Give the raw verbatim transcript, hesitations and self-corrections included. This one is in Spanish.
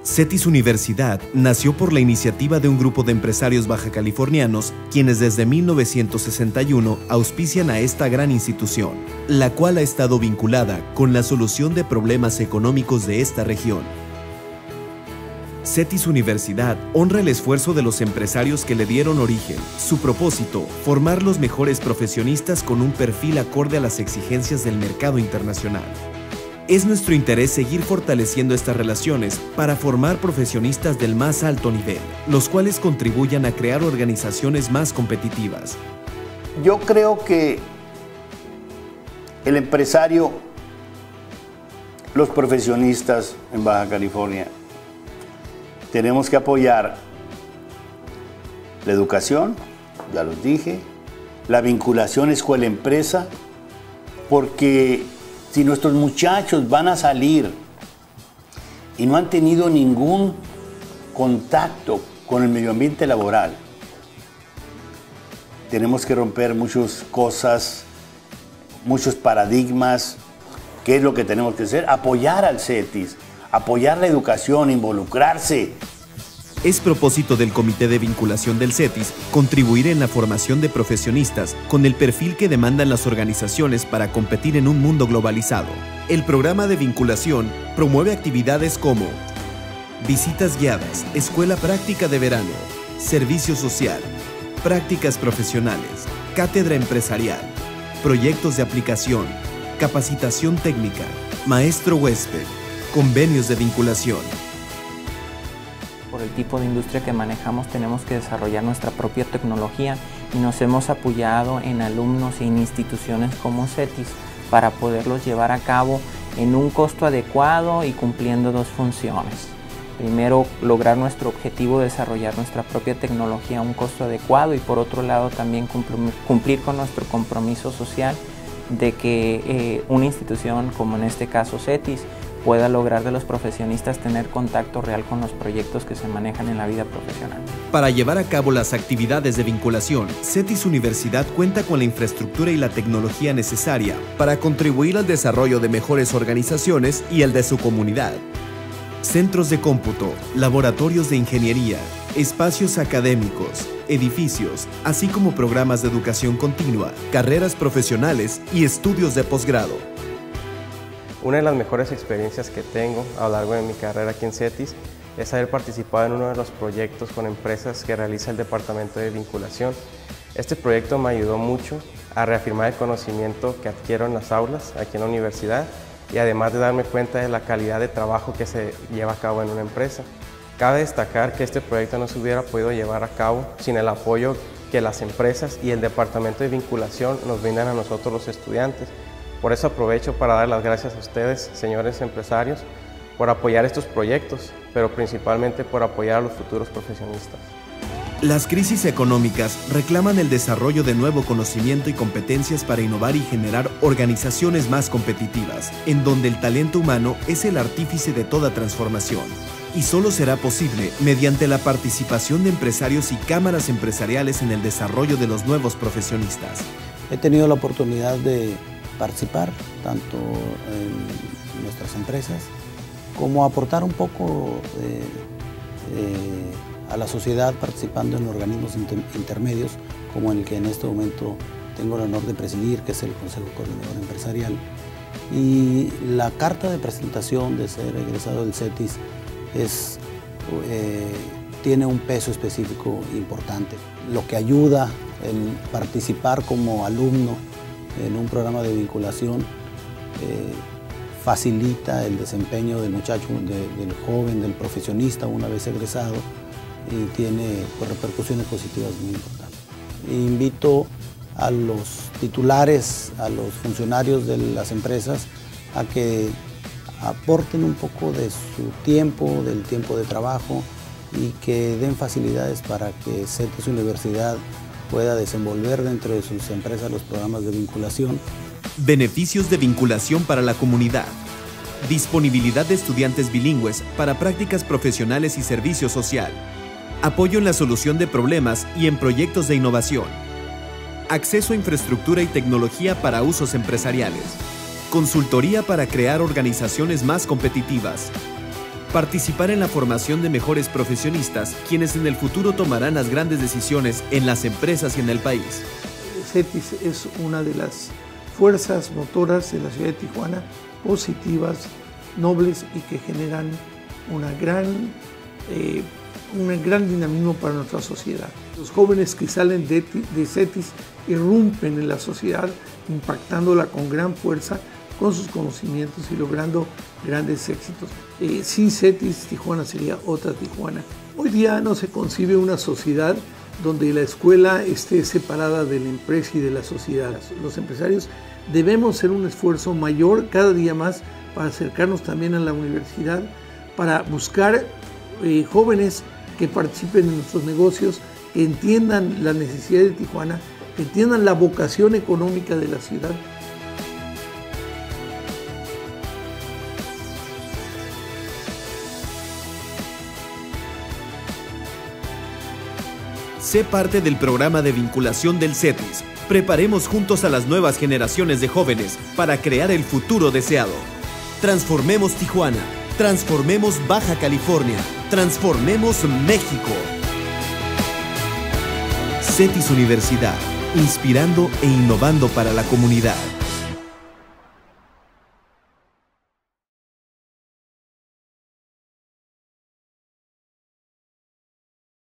CETIS Universidad nació por la iniciativa de un grupo de empresarios bajacalifornianos, quienes desde mil novecientos sesenta y uno auspician a esta gran institución, la cual ha estado vinculada con la solución de problemas económicos de esta región. CETIS Universidad honra el esfuerzo de los empresarios que le dieron origen. Su propósito, formar los mejores profesionistas con un perfil acorde a las exigencias del mercado internacional. Es nuestro interés seguir fortaleciendo estas relaciones para formar profesionistas del más alto nivel, los cuales contribuyan a crear organizaciones más competitivas. Yo creo que el empresario, los profesionistas en Baja California, tenemos que apoyar la educación, ya los dije, la vinculación escuela-empresa, porque si nuestros muchachos van a salir y no han tenido ningún contacto con el medio ambiente laboral, tenemos que romper muchas cosas, muchos paradigmas. ¿Qué es lo que tenemos que hacer? Apoyar al CETIS, apoyar la educación, involucrarse. Es propósito del Comité de Vinculación del CETIS contribuir en la formación de profesionistas con el perfil que demandan las organizaciones para competir en un mundo globalizado. El programa de vinculación promueve actividades como visitas guiadas, escuela práctica de verano, servicio social, prácticas profesionales, cátedra empresarial, proyectos de aplicación, capacitación técnica, maestro huésped, convenios de vinculación. Por el tipo de industria que manejamos tenemos que desarrollar nuestra propia tecnología y nos hemos apoyado en alumnos e en instituciones como CETIS para poderlos llevar a cabo en un costo adecuado y cumpliendo dos funciones. Primero, lograr nuestro objetivo de desarrollar nuestra propia tecnología a un costo adecuado y por otro lado también cumplir con nuestro compromiso social de que eh, una institución como en este caso CETIS pueda lograr de los profesionistas tener contacto real con los proyectos que se manejan en la vida profesional. Para llevar a cabo las actividades de vinculación, CETIS Universidad cuenta con la infraestructura y la tecnología necesaria para contribuir al desarrollo de mejores organizaciones y el de su comunidad. Centros de cómputo, laboratorios de ingeniería, espacios académicos, edificios, así como programas de educación continua, carreras profesionales y estudios de posgrado. Una de las mejores experiencias que tengo a lo largo de mi carrera aquí en CETIS es haber participado en uno de los proyectos con empresas que realiza el Departamento de Vinculación. Este proyecto me ayudó mucho a reafirmar el conocimiento que adquiero en las aulas aquí en la universidad y además de darme cuenta de la calidad de trabajo que se lleva a cabo en una empresa. Cabe destacar que este proyecto no se hubiera podido llevar a cabo sin el apoyo que las empresas y el Departamento de Vinculación nos brindan a nosotros los estudiantes. Por eso aprovecho para dar las gracias a ustedes, señores empresarios, por apoyar estos proyectos, pero principalmente por apoyar a los futuros profesionistas. Las crisis económicas reclaman el desarrollo de nuevo conocimiento y competencias para innovar y generar organizaciones más competitivas, en donde el talento humano es el artífice de toda transformación. Y solo será posible mediante la participación de empresarios y cámaras empresariales en el desarrollo de los nuevos profesionistas. He tenido la oportunidad de participar tanto en nuestras empresas como aportar un poco eh, eh, a la sociedad participando en organismos inter intermedios como el que en este momento tengo el honor de presidir, que es el Consejo Coordinador Empresarial. Y la carta de presentación de ser egresado del CETIS es, eh, tiene un peso específico importante, lo que ayuda en participar como alumno en un programa de vinculación eh, facilita el desempeño del muchacho, de, del joven, del profesionista una vez egresado y tiene pues, repercusiones positivas muy importantes. Invito a los titulares, a los funcionarios de las empresas a que aporten un poco de su tiempo, del tiempo de trabajo y que den facilidades para que CETIS Universidad pueda desenvolver dentro de sus empresas los programas de vinculación. Beneficios de vinculación para la comunidad. Disponibilidad de estudiantes bilingües para prácticas profesionales y servicio social. Apoyo en la solución de problemas y en proyectos de innovación. Acceso a infraestructura y tecnología para usos empresariales. Consultoría para crear organizaciones más competitivas. participar en la formación de mejores profesionistas, quienes en el futuro tomarán las grandes decisiones en las empresas y en el país. CETIS es una de las fuerzas motoras de la ciudad de Tijuana, positivas, nobles y que generan una gran, eh, un gran dinamismo para nuestra sociedad. Los jóvenes que salen de, de CETIS irrumpen en la sociedad, impactándola con gran fuerza, con sus conocimientos y logrando grandes éxitos. Eh, sin CETIS, Tijuana sería otra Tijuana. Hoy día no se concibe una sociedad donde la escuela esté separada de la empresa y de la sociedad. Los empresarios debemos hacer un esfuerzo mayor cada día más para acercarnos también a la universidad, para buscar eh, jóvenes que participen en nuestros negocios, que entiendan la necesidad de Tijuana, que entiendan la vocación económica de la ciudad. Sé parte del programa de vinculación del CETIS. Preparemos juntos a las nuevas generaciones de jóvenes para crear el futuro deseado. Transformemos Tijuana, transformemos Baja California, transformemos México. CETIS Universidad, inspirando e innovando para la comunidad.